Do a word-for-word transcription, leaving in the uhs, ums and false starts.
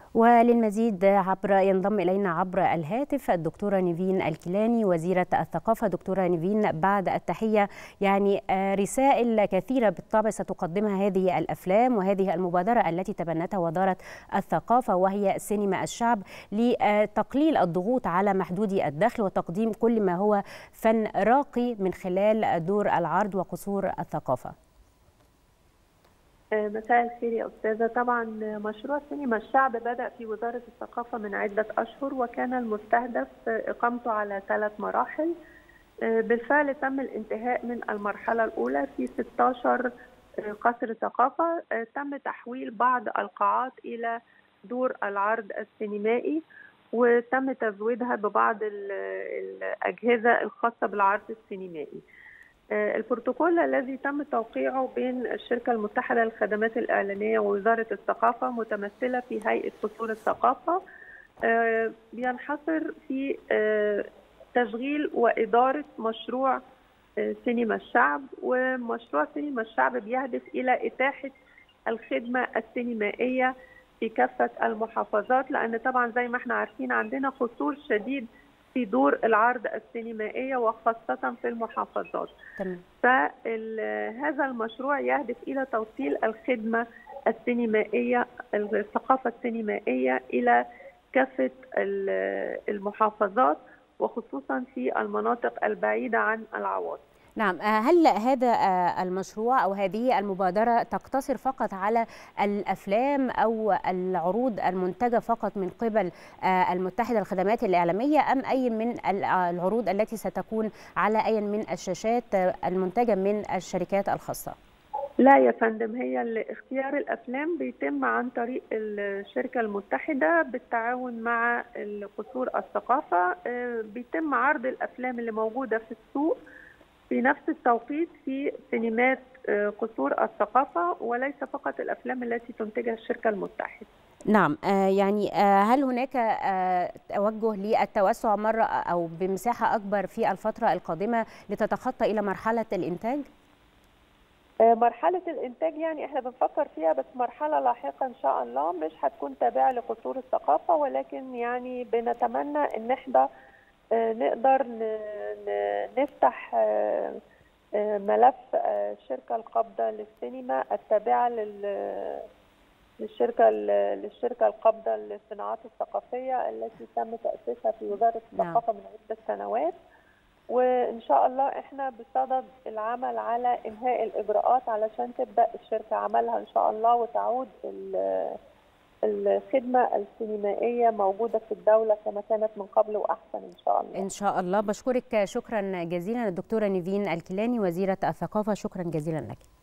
وللمزيد عبر ينضم إلينا عبر الهاتف الدكتورة نيفين الكيلاني وزيرة الثقافة. دكتورة نيفين، بعد التحية، يعني رسائل كثيرة بالطبع ستقدمها هذه الأفلام وهذه المبادرة التي تبنتها وزارة الثقافة وهي سينما الشعب لتقليل الضغوط على محدودي الدخل وتقديم كل ما هو فن راقي من خلال دور العرض وقصور الثقافة. مساء الخير يا أستاذة. طبعا مشروع سينما الشعب بدأ في وزارة الثقافة من عدة أشهر، وكان المستهدف إقامته على ثلاث مراحل. بالفعل تم الانتهاء من المرحلة الأولى في ستة عشر قصر ثقافة. تم تحويل بعض القاعات إلى دور العرض السينمائي، وتم تزويدها ببعض الأجهزة الخاصة بالعرض السينمائي. البروتوكول الذي تم توقيعه بين الشركة المتحدة للخدمات الإعلانية ووزارة الثقافة متمثلة في هيئة قصور الثقافة بينحصر في تشغيل وإدارة مشروع سينما الشعب. ومشروع سينما الشعب بيهدف إلى إتاحة الخدمة السينمائية في كافة المحافظات، لأن طبعا زي ما احنا عارفين عندنا قصور شديد في دور العرض السينمائية وخاصة في المحافظات. فهذا المشروع يهدف إلى توصيل الخدمة السينمائية، الثقافة السينمائية إلى كافة المحافظات وخصوصا في المناطق البعيدة عن العواصم. نعم، هل هذا المشروع أو هذه المبادرة تقتصر فقط على الأفلام أو العروض المنتجة فقط من قبل المتحدة للخدمات الإعلامية، أم أي من العروض التي ستكون على أي من الشاشات المنتجة من الشركات الخاصة؟ لا يا فندم، هي اختيار الأفلام بيتم عن طريق الشركة المتحدة بالتعاون مع قصور الثقافة. بيتم عرض الأفلام اللي موجودة في السوق في نفس التوقيت في سينمات قصور الثقافة، وليس فقط الأفلام التي تنتجها الشركة المتحدة. نعم، يعني هل هناك توجه للتوسع مرة أو بمساحة أكبر في الفترة القادمة لتتخطى إلى مرحلة الإنتاج؟ مرحلة الإنتاج يعني إحنا بنفكر فيها، بس مرحلة لاحقة إن شاء الله مش هتكون تابعة لقصور الثقافة، ولكن يعني بنتمنى إن إحنا نقدر نفتح ملف الشركة القابضة للسينما التابعة للشركة للشركة القابضة للصناعات الثقافية التي تم تأسيسها في وزارة الثقافة من عدة سنوات. وإن شاء الله إحنا بصدد العمل على إنهاء الإجراءات علشان تبدأ الشركة عملها إن شاء الله وتعود الخدمة السينمائية موجودة في الدولة كما كانت من قبل وأحسن إن شاء الله. إن شاء الله. بشكرك شكرا جزيلا الدكتورة نيفين الكيلاني وزيرة الثقافة، شكرا جزيلا لك.